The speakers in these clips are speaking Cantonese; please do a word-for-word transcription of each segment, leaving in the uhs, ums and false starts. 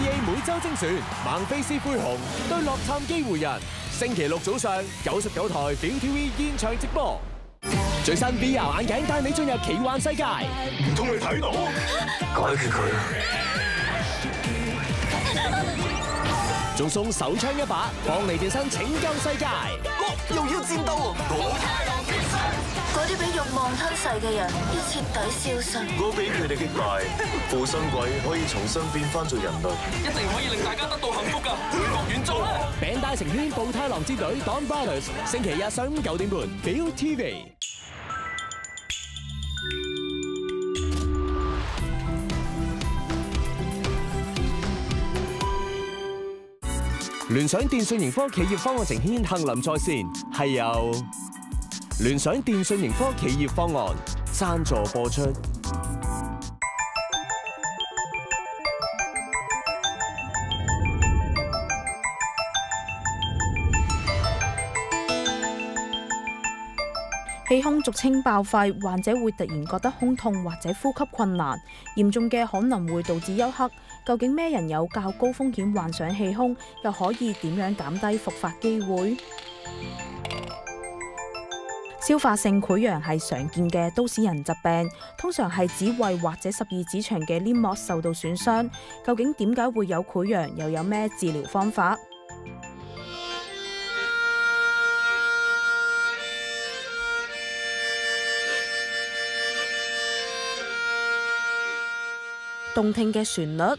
每周精選，孟菲斯灰熊對洛杉磯湖人。星期六早上九十九台 ViuTV 現場直播。最新 V R 眼鏡帶你進入奇幻世界， 唔通你睇到？解決佢！ 仲送手槍一把，幫你變身拯救世界。 我又要戰鬥！ 嗰啲俾慾望吞噬嘅人要徹底消失。 我俾佢哋擊敗，附身鬼可以重新變翻做人類， 一定可以令大家得到幸福㗎！回樂園做啦！ 餅帶成圈暴太郎之隊 Don Brothers， 星期日上午九點半 ViuTV。聯想電訊盈科企業方案呈獻杏林在線，係由聯想電訊盈科企業方案贊助播出。 氣胸俗稱爆肺，患者會突然覺得胸痛或者呼吸困難，嚴重嘅可能會導致休克。究竟咩人有較高風險患上氣胸，又可以點樣減低復發機會？消化性潰瘍係常見嘅都市人疾病，通常係指胃或者十二指腸嘅黏膜受到損傷。究竟點解會有潰瘍，又有咩治療方法？動聽嘅旋律，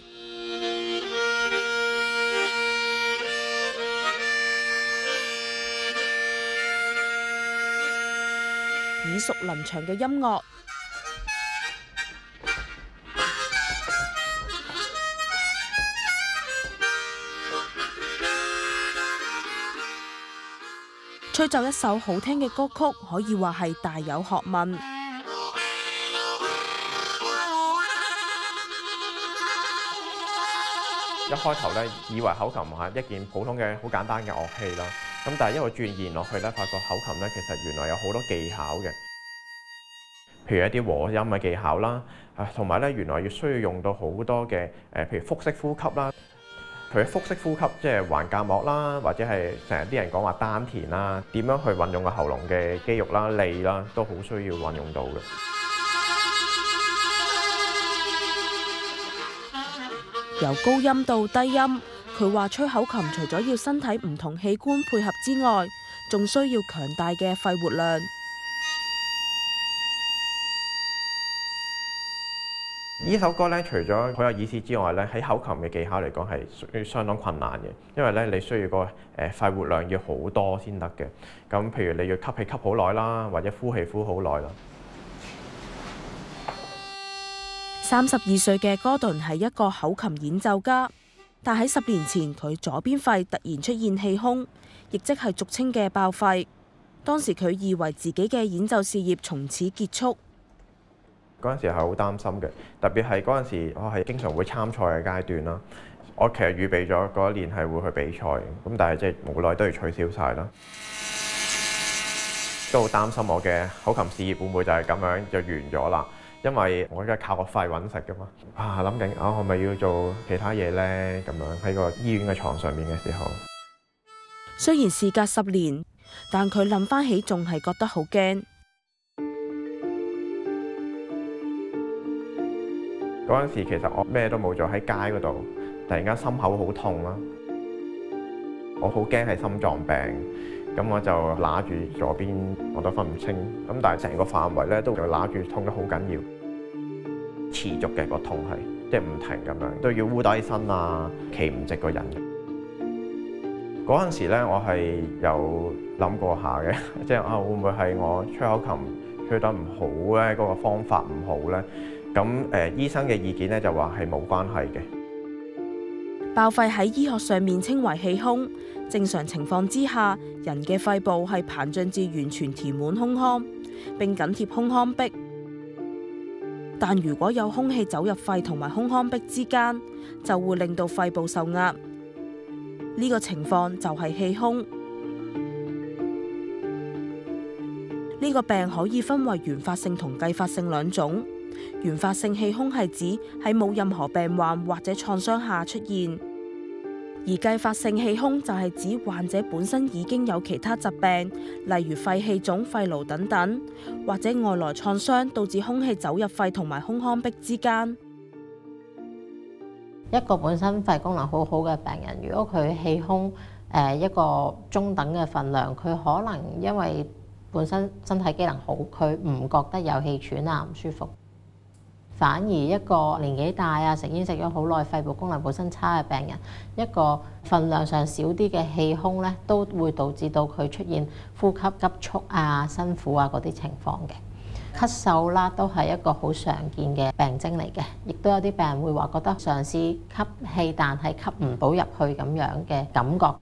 耳熟能詳嘅音樂，吹奏一首好聽嘅歌曲，可以話係大有學問。 一開頭咧，以為口琴係一件普通嘅好簡單嘅樂器啦。咁但係因為鑽研落去咧，發覺口琴咧其實原來有好多技巧嘅，譬如一啲和音嘅技巧啦，啊同埋咧原來要需要用到好多嘅誒，譬如腹式呼吸啦。譬如腹式呼吸，即係橫膈膜啦，或者係成日啲人講話丹田啦，點樣去運用個喉嚨嘅肌肉啦、脷啦，都好需要運用到嘅。 由高音到低音，佢話吹口琴除咗要身體唔同器官配合之外，仲需要強大嘅肺活量。 呢首歌咧，除咗好有意思之外咧，喺口琴嘅技巧嚟講係屬於相當困難嘅，因為咧你需要個誒肺活量要好多先得嘅。咁譬如你要吸氣吸好耐啦，或者呼氣呼好耐啦。 三十二歲嘅哥頓係一個口琴演奏家，但喺十年前佢左邊肺突然出現氣胸，亦即係俗稱嘅爆肺。當時佢以為自己嘅演奏事業從此結束。 嗰陣時係好擔心嘅，特別係嗰陣時我係經常會參賽嘅階段啦。我其實預備咗嗰一年係會去比賽，咁但係即係無奈都要取消晒啦。都好擔心我嘅口琴事業會唔會就係咁樣就完咗啦？因為我而家靠個肺揾食噶嘛。啊，諗緊啊，係咪要做其他嘢咧？咁樣喺個醫院嘅床上面嘅時候， 雖然事隔十年，但佢諗翻起仲係覺得好驚。 嗰陣時其實我咩都冇做，喺街嗰度，突然間心口好痛啦，我好驚係心臟病，咁我就揦住左邊，我都分唔清，咁但係成個範圍咧都就揦住痛得好緊要，持續嘅個痛係即係唔停咁樣，都要烏低身啊，企唔直個人。嗰陣時咧，我係有諗過下嘅，即係啊會唔會係我吹口琴吹得唔好咧？嗰個方法唔好咧？咁誒，醫生嘅意見咧就話係冇關係嘅。 爆肺喺醫學上面稱為氣胸，正常情況之下，人嘅肺部係膨脹至完全填滿胸腔，並緊貼胸腔壁。但如果有空氣走入肺同埋胸腔壁之間，就會令到肺部受壓。呢個情況就係氣胸。呢個病可以分為原發性同繼發性兩種。 原發性氣胸係指喺冇任何病患或者創傷下出現，而繼發性氣胸就係指患者本身已經有其他疾病，例如肺氣腫、肺癆等等，或者外來創傷導致空氣走入肺同埋胸腔壁之間。 一個本身肺功能好好嘅病人，如果佢氣胸誒一個中等嘅份量，佢可能因為本身身體機能好，佢唔覺得有氣喘啊唔舒服。反而一個年紀大啊、食煙食咗好耐、肺部功能本身差嘅病人，一個份量上少啲嘅氣胸咧，都會導致到佢出現呼吸急促啊、辛苦啊嗰啲情況嘅。咳嗽啦，都係一個好常見嘅病徵嚟嘅，亦都有啲病人會話覺得嘗試吸氣，但係吸唔到入去咁樣嘅感覺。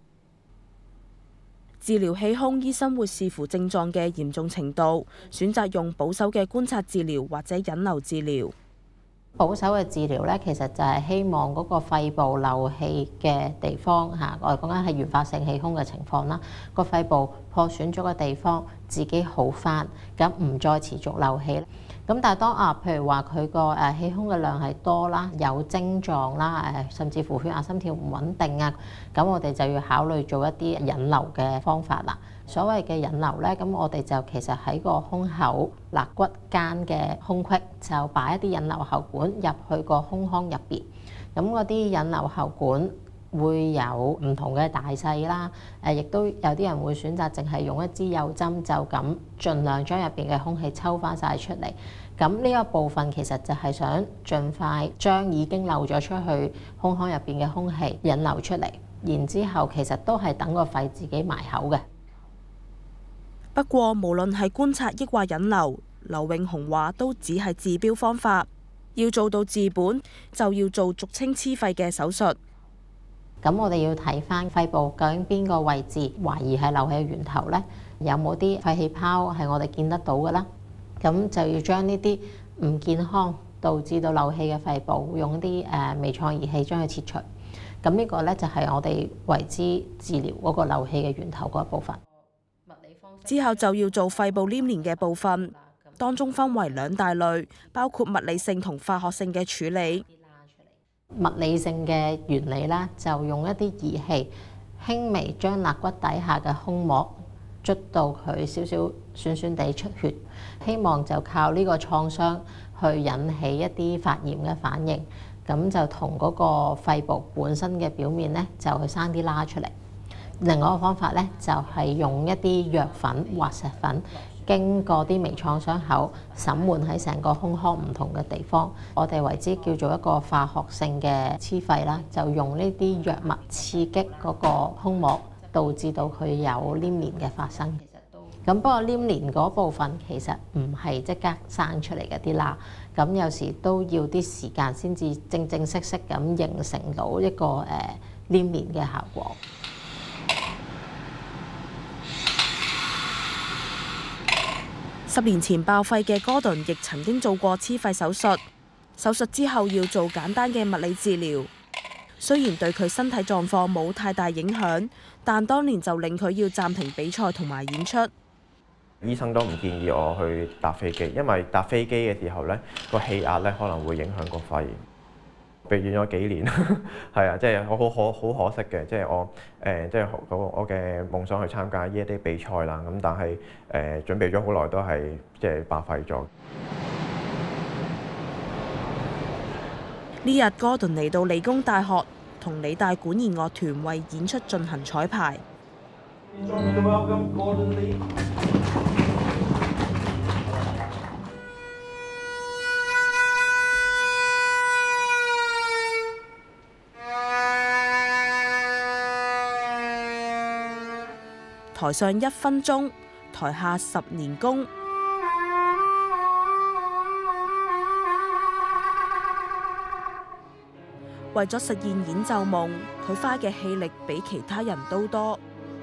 治療氣胸，醫生會視乎症狀嘅嚴重程度，選擇用保守嘅觀察治療或者引流治療。 保守嘅治療咧，其實就係希望嗰個肺部漏氣嘅地方嚇，我哋講緊係原發性氣胸嘅情況啦。個肺部破損咗嘅地方自己好返，咁唔再持續漏氣。咁但係當啊，譬如話佢個誒氣胸嘅量係多啦，有症狀啦，誒甚至乎血壓、心跳唔穩定啊，咁我哋就要考慮做一啲引流嘅方法啦。所謂嘅引流咧，咁我哋就其實喺個胸口肋骨間嘅胸隙就擺一啲引流喉管入去個胸腔入邊。咁嗰啲引流喉管會有唔同嘅大細啦，誒亦都有啲人會選擇淨係用一支幼針就咁，盡量將入邊嘅空氣抽翻晒出嚟。咁呢一部分其實就係想盡快將已經漏咗出去胸腔入邊嘅空氣引流出嚟，然之後其實都係等個肺自己埋口嘅。 不過，無論係觀察抑或引流，劉永雄話都只係治標方法，要做到治本，就要做俗稱黐肺嘅手術。 咁我哋要睇翻肺部究竟邊個位置懷疑係漏氣嘅源頭呢？有冇啲肺氣泡係我哋見得到嘅啦？咁就要將呢啲唔健康導致到漏氣嘅肺部，用啲誒微創儀器將佢切除。咁呢個呢，就係我哋為之治療嗰個漏氣嘅源頭嗰一部分。 之後就要做肺部黏連嘅部分，當中分為兩大類，包括物理性同化學性嘅處理。 物理性嘅原理咧，就用一啲儀器輕微將肋骨底下嘅胸膜捽到佢少少酸酸地出血，希望就靠呢個創傷去引起一啲發炎嘅反應，咁就同嗰個肺部本身嘅表面咧就去生啲疤出嚟。另外一個方法咧，就係用一啲藥粉、滑石粉，經過啲微創傷口，滲滿喺成個胸腔唔同嘅地方，我哋為之叫做一個化學性嘅黐肺啦。就用呢啲藥物刺激嗰個胸膜，導致到佢有黏連嘅發生。咁不過黏連嗰部分其實唔係即刻生出嚟嘅啲疤，咁有時都要啲時間先至正正式式咁形成到一個誒黏連嘅效果。 十年前爆肺嘅哥頓亦曾經做過黐肺手術，手術之後要做簡單嘅物理治療，雖然對佢身體狀況冇太大影響，但當年就令佢要暫停比賽同埋演出。 醫生都唔建議我去搭飛機，因為搭飛機嘅時候咧，個氣壓咧可能會影響個肺。避遠咗幾年，係啊，即係我好可好可惜嘅，即係我誒，即係我我嘅夢想去參加呢一啲比賽啦。咁但係誒準備咗好耐都係即係白費咗。 呢日哥頓嚟到理工大學，同理大管弦樂團為演出進行彩排。台上一分鐘，台下十年功。為咗實現演奏夢，佢花嘅氣力比其他人都多。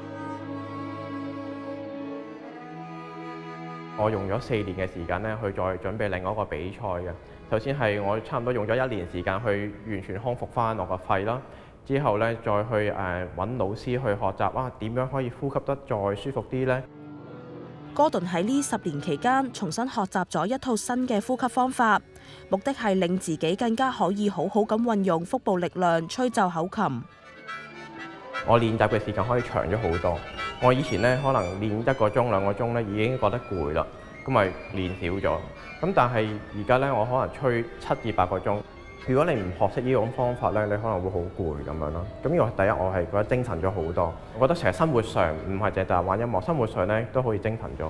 我用咗四年嘅時間咧，去再準備另外一個比賽嘅。首先係我差唔多用咗一年時間去完全康復翻我個肺啦。之後咧，再去誒揾老師去學習啊，點樣可以呼吸得再舒服啲呢？ 哥頓喺呢十年期間重新學習咗一套新嘅呼吸方法，目的係令自己更加可以好好咁運用腹部力量吹奏口琴。 我練習嘅時間可以長咗好多。我以前咧可能練一個鐘兩個鐘咧已經覺得攰啦，咁咪練少咗。咁但係而家咧我可能吹七至八個鐘。如果你唔學識呢種方法咧，你可能會好攰咁樣咯。咁呢個第一，我係覺得精神咗好多。我覺得成日生活上唔係淨係玩音樂，生活上咧都可以精神咗。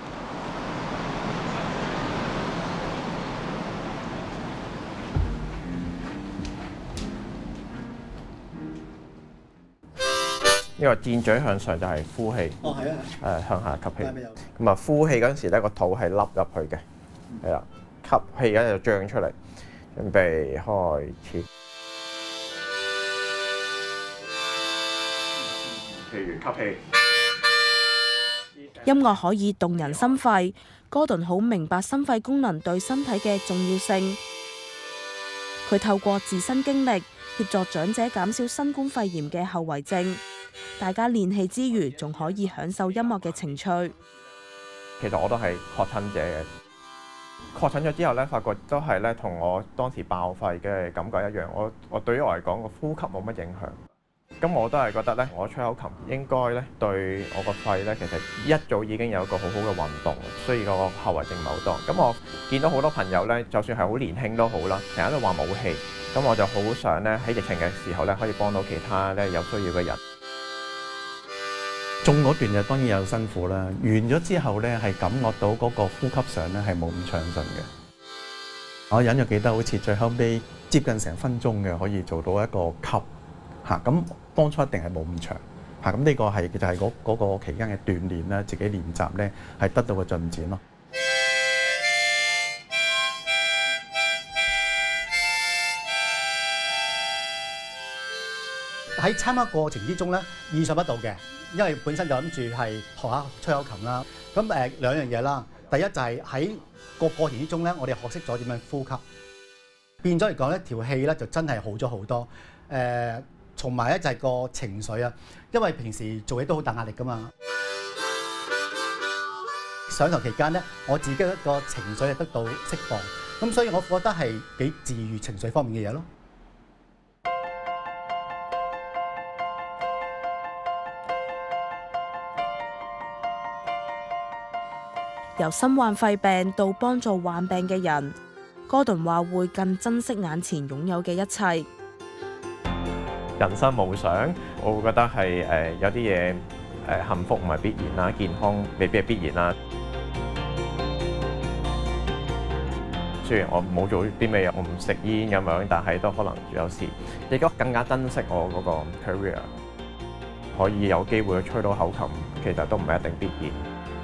呢個箭嘴向上就係呼氣， 哦係啊， 誒向下吸氣。咁啊呼氣嗰陣時咧，個肚係凹入去嘅，係啦，吸氣嗰陣就張出嚟。準備開始。譬如吸氣。 音樂可以動人心肺，哥頓好明白心肺功能對身體嘅重要性。佢透過自身經歷協助長者減少新冠肺炎嘅後遺症。大家練氣之餘，仲可以享受音樂嘅情趣。 其實我都係確診者嘅。確診咗之後咧，發覺都係咧同我當時爆肺嘅感覺一樣。我我對於我嚟講個呼吸冇乜影響。咁我都係覺得咧，我吹口琴應該咧對我個肺咧，其實一早已經有一個好好嘅運動，所以個後遺症唔係好多。咁我見到好多朋友咧，就算係好年輕都好啦，成日都話冇氣。咁我就好想咧喺疫情嘅時候咧，可以幫到其他咧有需要嘅人。 中嗰段就當然有辛苦啦，完咗之後咧係感覺到嗰個呼吸上咧係冇咁暢順嘅。我隱約記得好似最後尾接近成分鐘嘅可以做到一個吸嚇，咁當初一定係冇咁長嚇，咁呢個係就係嗰嗰個期間嘅鍛鍊啦，自己練習咧係得到個進展咯。 喺參加過程之中咧，意想不到嘅。因為本身就諗住係學下吹口琴啦，咁誒、呃、兩樣嘢啦。第一就係喺個過程之中咧，我哋學識咗點樣呼吸，變咗嚟講咧條氣咧就真係好咗好多。誒、呃，同埋咧就係個情緒啊，因為平時做嘢都好大壓力噶嘛。上堂期間咧，我自己一個情緒係得到釋放，咁所以我覺得係幾治癒情緒方面嘅嘢咯。 由身患肺病到幫助患病嘅人，哥頓話會更珍惜眼前擁有嘅一切。 人生無常，我會覺得係誒有啲嘢誒幸福唔係必然啦，健康未必係必然啦。雖然我冇做啲咩嘢，我唔食煙咁樣，但係都可能有時亦都更加珍惜我嗰個 career， 可以有機會去吹到口琴，其實都唔係一定必然。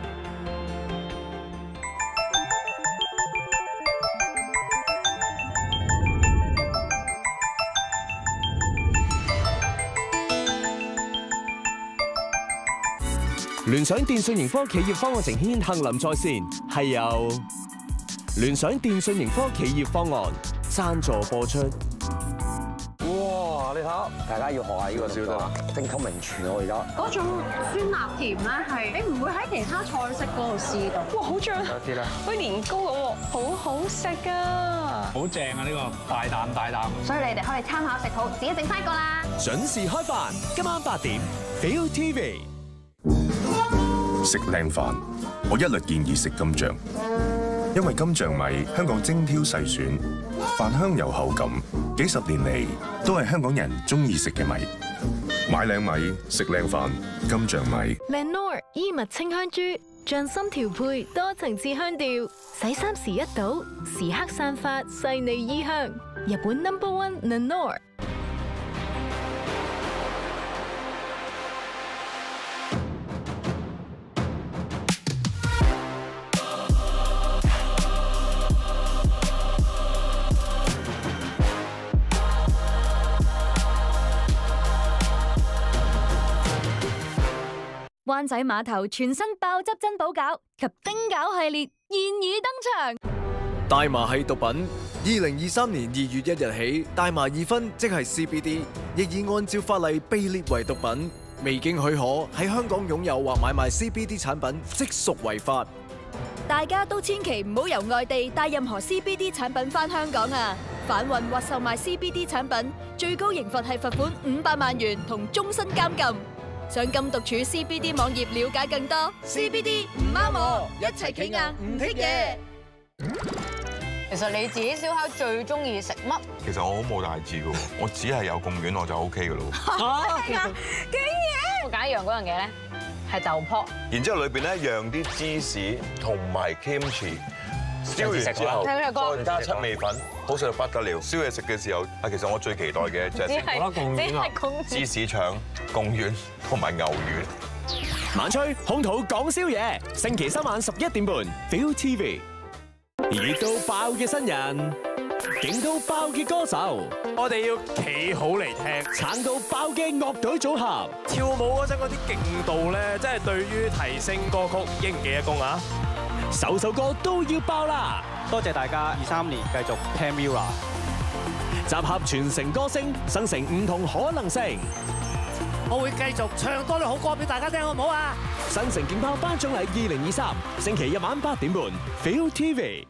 聯想電訊盈科企業方案呈獻杏林在線，係由聯想電訊盈科企業方案贊助播出。 哇！你睇下，大家要學下呢個小得啦，升級名廚我而家。 嗰種酸辣甜咧係你唔會喺其他菜式嗰度試到。哇！好醬， 有啲咧， 好似年糕咁喎，好好食啊！ 好正啊！呢個大膽大膽。 所以你哋可以參考食譜，自己整翻個啦。 準時開飯，今晚八點 Feel T V。 食靚飯，我一律建議食金醬，因為金醬米香港精挑細選，飯香有口感，幾十年嚟都係香港人中意食嘅米。買靚米，食靚飯，金醬米。 Lenor 衣物清香珠，匠心調配，多層次香調，洗衫時一倒，時刻散發細膩衣香。日本 Number One Lenor。 灣仔碼頭全新爆汁珍寶餃及丁餃系列現已登場。 大麻係毒品，二零二三年二月一日起，大麻二酚即係 C B D， 亦已按照法例被列為毒品。 未經許可喺香港擁有或買賣 C B D 產品，即屬違法。 大家都千祈唔好由外地帶任何 C B D 產品返香港啊！販運或售賣 C B D 產品，最高刑罰係罰款五百萬元同終身監禁。上禁毒處 C B D 網頁了解更多。C B D 唔啱我，一齊企硬唔剔嘢。 其實你自己燒烤最中意食乜？ 其實我好冇大志㗎，我只係有貢丸我就 O K 㗎咯。 嚇！竟然我揀一樣嗰樣嘢咧，係豆泡。 然之後裏邊咧釀啲芝士同埋 kimchi， 燒完之後再加七味粉，好食到不得了。燒嘢食嘅時候，啊，其實我最期待嘅就係食貢丸、芝士腸、貢丸同埋牛丸。 晚吹空肚講宵夜，星期三晚十一點半 ，Feel T V。熱到爆嘅新人，勁到爆嘅歌手，我哋要企好嚟聽，撐到爆嘅樂隊組合， 跳舞嗰陣嗰啲勁度咧，真係對於提升歌曲應記一功啊！ 首首歌都要爆啦！ 多謝大家二三年繼續聽 Mirror， 集合全城歌聲，生成唔同可能性。 我會繼續唱多啲好歌俾大家聽，好唔好啊？ 新城勁爆頒獎禮二零二三，星期日晚八點半 ，Feel T V。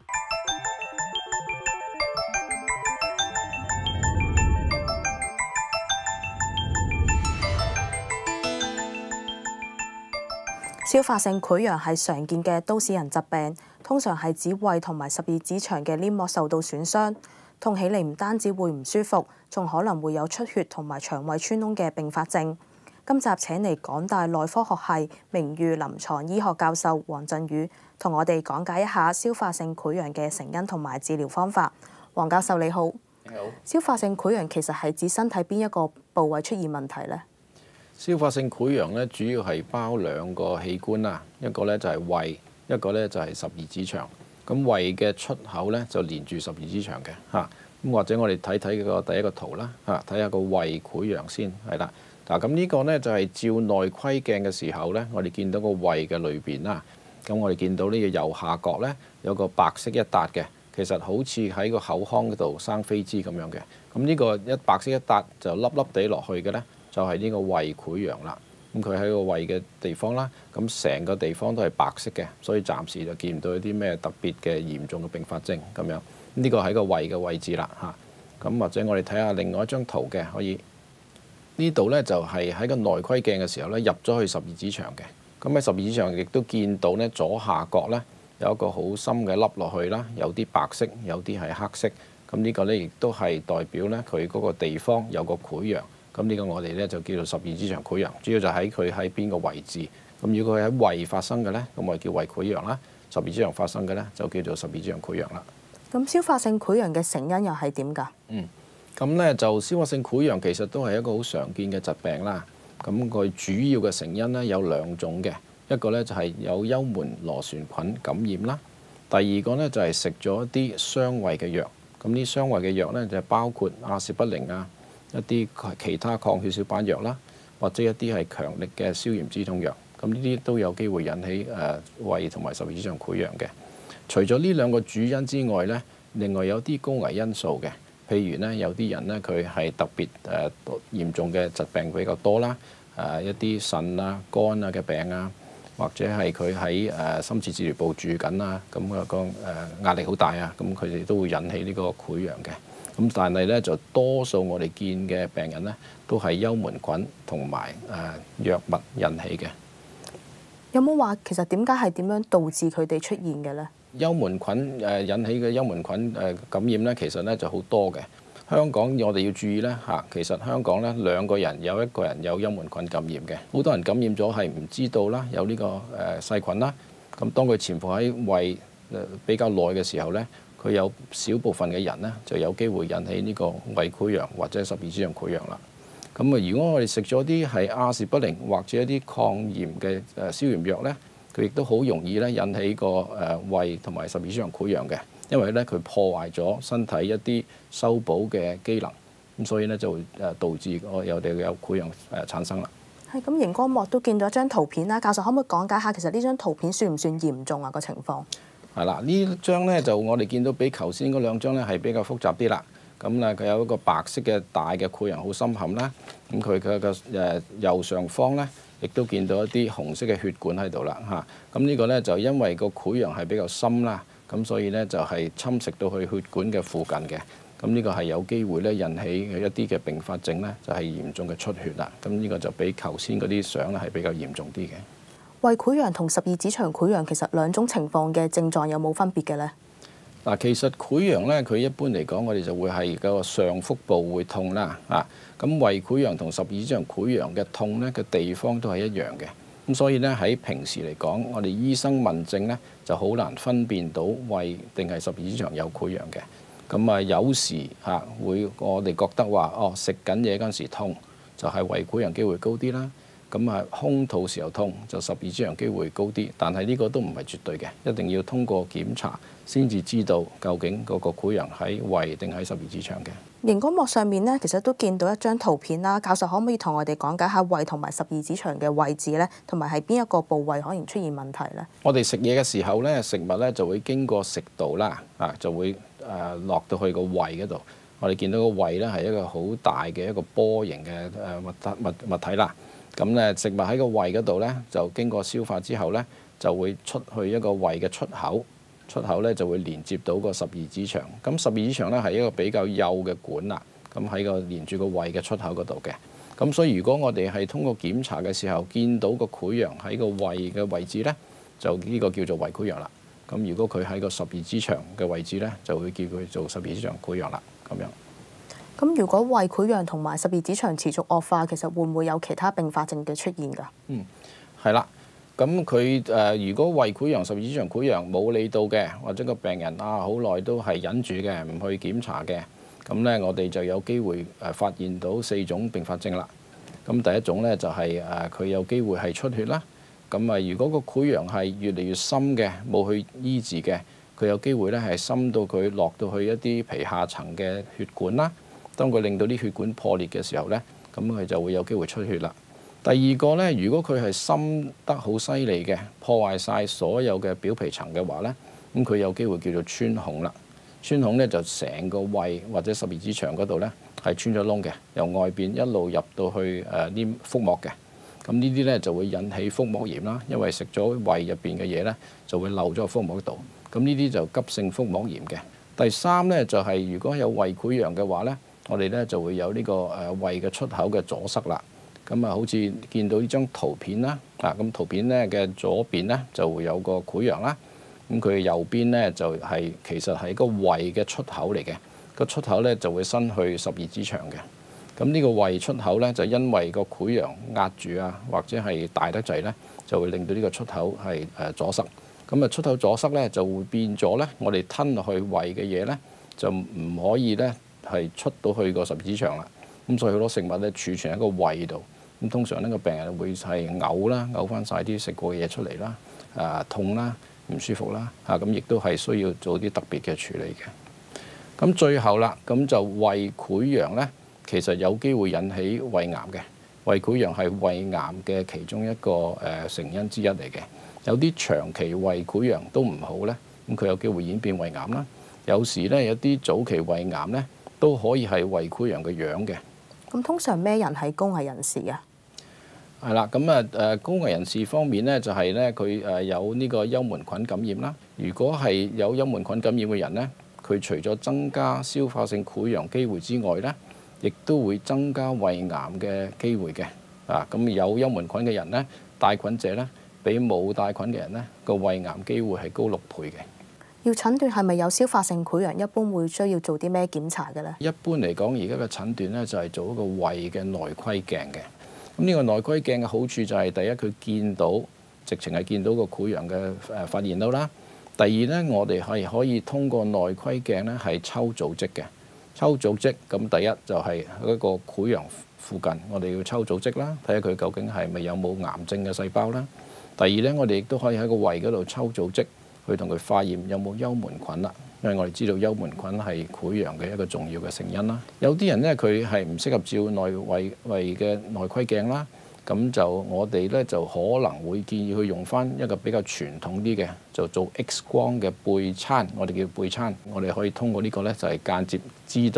消化性潰瘍係常見嘅都市人疾病，通常係指胃同埋十二指腸嘅黏膜受到損傷，痛起嚟唔單止會唔舒服，仲可能會有出血同埋腸胃穿窿嘅併發症。今集請嚟港大內科學系名譽臨床醫學教授黃振宇，同我哋講解一下消化性潰瘍嘅成因同埋治療方法。黃教授你好。 你好。消消化性潰瘍其實係指身體邊一個部位出現問題呢？ 消化性潰瘍咧，主要係包兩個器官啦，一個咧就係胃，一個咧就係十二指腸。咁胃嘅出口咧就連住十二指腸嘅嚇。咁或者我哋睇睇個第一個圖啦嚇，睇下個胃潰瘍先係啦。嗱，咁呢個咧就係照內窺鏡嘅時候咧，我哋見到個胃嘅裏邊啦。咁我哋見到呢個右下角咧有個白色一笪嘅，其實好似喺個口腔嗰度生飛滋咁樣嘅。咁呢個一白色一笪就粒粒地落去嘅咧，就係呢個胃潰瘍啦。咁佢喺個胃嘅地方啦，咁成個地方都係白色嘅，所以暫時就見唔到一啲咩特別嘅嚴重嘅併發症咁樣。呢個喺個胃嘅位置啦嚇。咁或者我哋睇下另外一張圖嘅，可以呢度咧就係喺個內窺鏡嘅時候咧入咗去十二指腸嘅。咁喺十二指腸亦都見到咧左下角咧有一個好深嘅凹落去啦，有啲白色，有啲係黑色。咁呢個咧亦都係代表咧佢嗰個地方有個潰瘍。咁呢個我哋咧就叫做十二指腸潰瘍，主要就喺佢喺邊個位置。咁如果佢喺胃發生嘅咧，咁我哋叫胃潰瘍啦；十二指腸發生嘅咧，就叫做十二指腸潰瘍啦。 咁消化性潰瘍嘅成因又係點㗎？ 嗯，咁咧就消化性潰瘍其實都係一個好常見嘅疾病啦。咁佢主要嘅成因咧有兩種嘅，一個咧就係有幽門螺旋菌感染啦，第二個咧就係食咗一啲傷胃嘅藥。咁呢傷胃嘅藥咧就包括阿士匹靈啊，一啲其他抗血小板藥啦，或者一啲係強力嘅消炎止痛藥，咁呢啲都有機會引起誒胃同埋十二指腸潰瘍嘅。除咗呢兩個主因之外咧，另外有啲高危因素嘅，譬如咧有啲人咧佢係特別誒嚴重嘅疾病比較多啦，誒一啲腎啊、肝啊嘅病啊，或者係佢喺誒深切治療部住緊啊，咁個個誒壓力好大啊，咁佢哋都會引起呢個潰瘍嘅。咁但係咧就多數我哋見嘅病人咧都係幽門菌同埋誒藥物引起嘅。 有冇話其實點解係點樣導致佢哋出現嘅咧？ 幽門菌誒引起嘅幽門菌誒感染咧，其實咧就好多嘅。香港我哋要注意咧嚇，其實香港咧兩個人有一個人有幽門菌感染嘅，好多人感染咗係唔知道啦，有呢個誒細菌啦。咁當佢潛伏喺胃誒比較耐嘅時候咧，佢有少部分嘅人咧就有機會引起呢個胃潰瘍或者十二指腸潰瘍啦。咁啊，如果我哋食咗啲係阿士匹靈或者一啲抗炎嘅誒消炎藥咧，佢亦都好容易咧引起個誒胃同埋十二指腸潰瘍嘅，因為咧佢破壞咗身體一啲修補嘅機能，咁所以咧就會誒導致我有哋有潰瘍誒產生啦。 係咁，熒光幕都見到一張圖片啦，教授可唔可以講解下其實呢張圖片算唔算嚴重啊個情況？ 係啦，呢張咧就我哋見到比頭先嗰兩張咧係比較複雜啲啦。 咁咧佢有一個白色嘅大嘅潰瘍好深陷啦。咁佢嘅嘅誒右上方咧，亦都見到一啲紅色嘅血管喺度啦嚇。咁呢個咧就因為個潰瘍係比較深啦，咁所以咧就係侵蝕到去血管嘅附近嘅。咁呢個係有機會咧引起一啲嘅併發症咧，就係嚴重嘅出血啦。咁呢個就比頭先嗰啲相咧係比較嚴重啲嘅。 胃潰瘍同十二指腸潰瘍其實兩種情況嘅症狀有冇分別嘅咧？ 嗱，其實潰瘍咧，佢一般嚟講，我哋就會係個上腹部會痛啦，啊，咁胃潰瘍同十二指腸潰瘍嘅痛咧嘅地方都係一樣嘅，咁所以咧喺平時嚟講，我哋醫生問症咧就好難分辨到胃定係十二指腸有潰瘍嘅，咁啊有時嚇會我哋覺得話哦食緊嘢嗰陣時痛，就係胃潰瘍機會高啲啦。咁啊，空肚時候痛就十二指腸機會高啲，但係呢個都唔係絕對嘅，一定要通過檢查先至知道究竟嗰個潰瘍喺胃定喺十二指腸嘅。 熒光幕上面咧，其實都見到一張圖片啦。教授可唔可以同我哋講解下胃同埋十二指腸嘅位置咧，同埋係邊一個部位可能出現問題咧？ 我哋食嘢嘅時候咧，食物咧就會經過食道啦，啊就會誒、呃、落到去個胃嗰度。我哋見到個胃咧係一個好大嘅一個波形嘅誒物體物物體啦。咁咧食物喺個胃嗰度咧，就經過消化之後咧，就會出去一個胃嘅出口，出口咧就會連接到個十二指腸。咁十二指腸咧係一個比較幼嘅管啦，咁喺個連住個胃嘅出口嗰度嘅。咁所以如果我哋係通過檢查嘅時候見到個潰瘍喺個胃嘅位置咧，就呢個叫做胃潰瘍啦。咁如果佢喺個十二指腸嘅位置咧，就會叫佢做十二指腸潰瘍啦。咁樣。 咁如果胃潰瘍同埋十二指腸持續惡化，其實會唔會有其他併發症嘅出現㗎？ 嗯，係啦。咁佢誒如果胃潰瘍、十二指腸潰瘍冇理到嘅，或者個病人啊好耐都係忍住嘅，唔去檢查嘅，咁咧我哋就有機會誒發現到四種併發症啦。咁第一種咧就係誒佢有機會係出血啦。咁啊，如果個潰瘍係越嚟越深嘅，冇去醫治嘅，佢有機會咧係深到佢落到去一啲皮下層嘅血管啦。當佢令到啲血管破裂嘅時候咧，咁佢就會有機會出血啦。第二個咧，如果佢係深得好犀利嘅，破壞晒所有嘅表皮層嘅話咧，咁佢有機會叫做穿孔啦。穿孔咧就成個胃或者十二指腸嗰度咧係穿咗窿嘅，由外邊一路入到去誒啲腹膜嘅。咁呢啲咧就會引起腹膜炎啦，因為食咗胃入邊嘅嘢咧就會漏咗個腹膜度。咁呢啲就急性腹膜炎嘅。第三咧就係如果有胃潰瘍嘅話咧，我哋咧就會有呢個誒胃嘅出口嘅阻塞啦。咁啊，好似見到呢張圖片啦，啊咁圖片咧嘅左邊咧就會有個潰瘍啦。咁佢右邊咧就係其實係個胃嘅出口嚟嘅，個出口咧就會伸去十二指腸嘅。咁呢個胃出口咧就因為個潰瘍壓住啊，或者係大得滯咧，就會令到呢個出口係誒阻塞。咁啊出口阻塞咧就會變咗咧，我哋吞落去胃嘅嘢咧就唔可以咧係出到去個十二指腸啦。咁所以好多食物咧儲存喺個胃度。咁通常呢個病人會係嘔啦，嘔翻晒啲食過嘅嘢出嚟啦，啊痛啦，唔舒服啦，嚇咁亦都係需要做啲特別嘅處理嘅。咁最後啦，咁就胃潰瘍咧，其實有機會引起胃癌嘅。胃潰瘍係胃癌嘅其中一個誒成因之一嚟嘅。有啲長期胃潰瘍都唔好咧，咁佢有機會演變胃癌啦。有時咧有啲早期胃癌咧都可以係胃潰瘍嘅樣嘅。 咁通常咩人係高危人士嘅？ 係啦，咁啊誒高危人士方面咧，就係咧佢誒有呢個幽門菌感染啦。如果係有幽門菌感染嘅人咧，佢除咗增加消化性潰瘍機會之外咧，亦都會增加胃癌嘅機會嘅。啊，咁有幽門菌嘅人咧，帶菌者咧，比冇帶菌嘅人咧個胃癌機會係高六倍嘅。 要診斷係咪有消化性潰瘍，一般會需要做啲咩檢查嘅咧？ 一般嚟講，而家嘅診斷咧就係做一個胃嘅內窺鏡嘅。咁呢個內窺鏡嘅好處就係第一，佢見到直情係見到個潰瘍嘅誒發現到啦。第二咧，我哋係可以通過內窺鏡咧係抽組織嘅。抽組織咁第一就係一個潰瘍附近，我哋要抽組織啦，睇下佢究竟係咪有冇癌症嘅細胞啦。第二咧，我哋亦都可以喺個胃嗰度抽組織，去同佢化驗有冇幽門菌啦。因為我哋知道幽門菌係潰瘍嘅一個重要嘅成因啦。有啲人咧佢係唔適合照內胃胃嘅內窺鏡啦，咁就我哋咧就可能會建議佢用翻一個比較傳統啲嘅，就做 X 光嘅鋇餐，我哋叫鋇餐。我哋可以通過呢個咧就係間接知道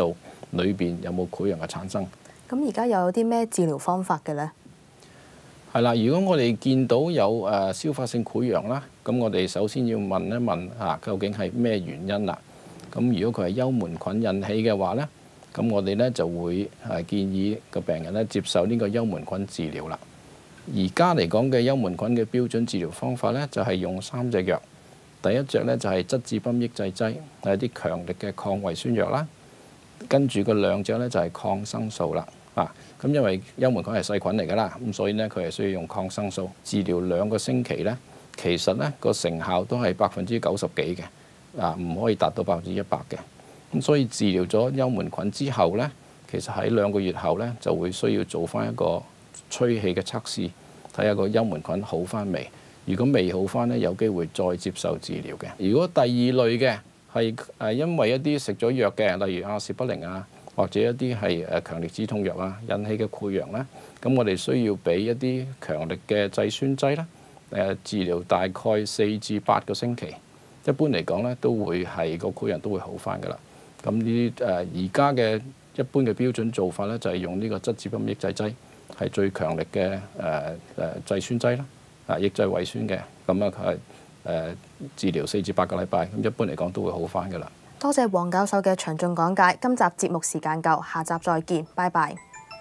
裏邊有冇潰瘍嘅產生。 咁而家又有啲咩治療方法嘅呢？ 係啦，如果我哋見到有誒消化性潰瘍啦，咁我哋首先要問一問嚇，究竟係咩原因啦？咁如果佢係幽門菌引起嘅話咧，咁我哋咧就會誒建議個病人咧接受呢個幽門菌治療啦。而家嚟講嘅幽門菌嘅標準治療方法咧，就係用三隻藥。第一隻咧就係質子泵抑制劑，係一啲強力嘅抗胃酸藥啦。跟住個兩隻咧就係抗生素啦。啊，咁因為幽門菌係細菌嚟㗎啦，咁所以咧佢係需要用抗生素治療兩個星期咧，其實咧個成效都係百分之九十幾嘅，啊唔可以達到百分之一百嘅。咁所以治療咗幽門菌之後咧，其實喺兩個月後咧就會需要做翻一個吹氣嘅測試，睇下個幽門菌好翻未。如果未好翻咧，有機會再接受治療嘅。如果第二類嘅係誒因為一啲食咗藥嘅，例如阿士匹靈啊，或者一啲係誒強力止痛藥啊引起嘅潰瘍咧，咁我哋需要俾一啲強力嘅制酸劑啦，誒治療大概四至八個星期。一般嚟講咧，都會係個潰瘍都會好翻㗎啦。咁呢啲誒而家嘅一般嘅標準做法咧，就係用呢個質子泵抑制劑，係最強力嘅誒誒制酸劑啦，啊抑制胃酸嘅，咁啊佢係誒治療四至八個禮拜，咁一般嚟講都會好翻㗎啦。 多謝黃教授嘅詳盡講解，今集節目時間夠，下集再見，拜拜。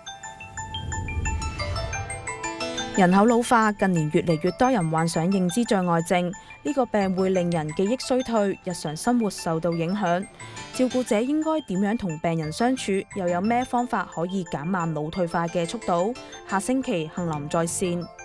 人口老化，近年越嚟越多人患上認知障礙症，呢個病會令人記憶衰退，日常生活受到影響。照顧者應該點樣同病人相處？又有咩方法可以減慢腦退化嘅速度？下星期杏林在線。